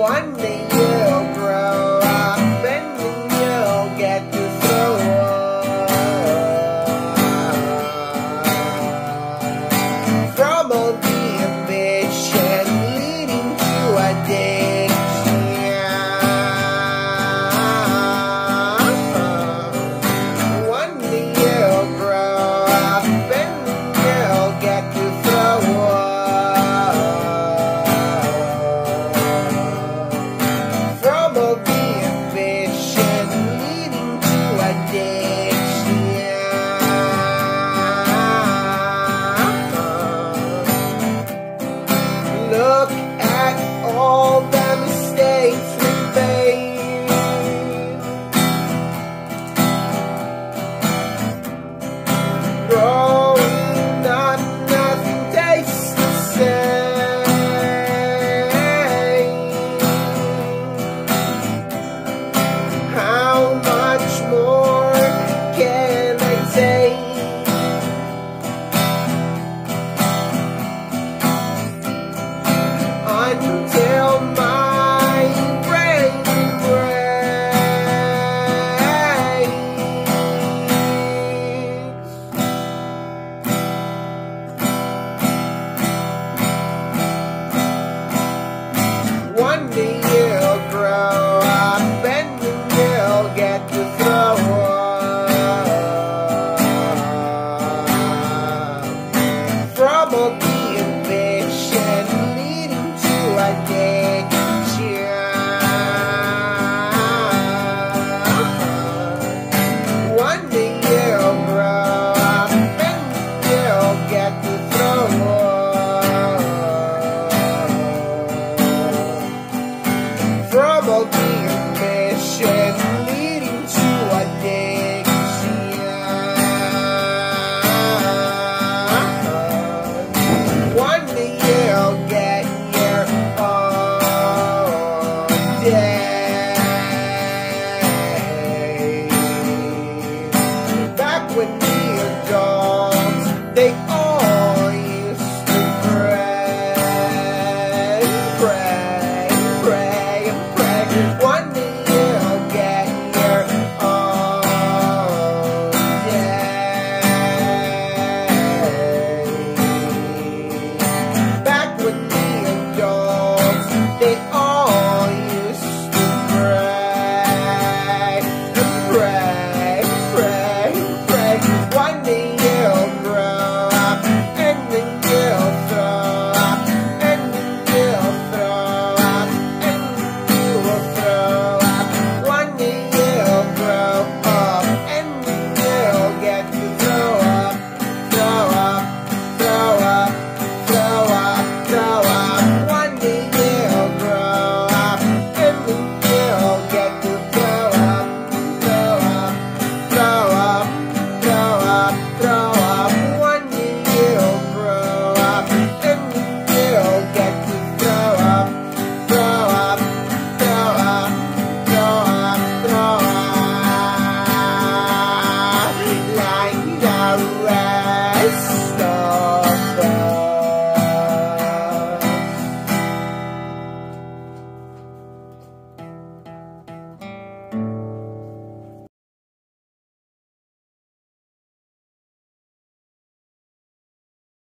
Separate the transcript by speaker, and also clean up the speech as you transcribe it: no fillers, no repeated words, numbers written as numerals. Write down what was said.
Speaker 1: One day you'll grow up and then you'll get to throw up from all the ambition leading to addiction. One day you'll grow up and then you'll get to throw up from all the ambition leading to addiction. Look at all the mistakes we made. Growing up, nothing tastes the same. How much more can I take? Until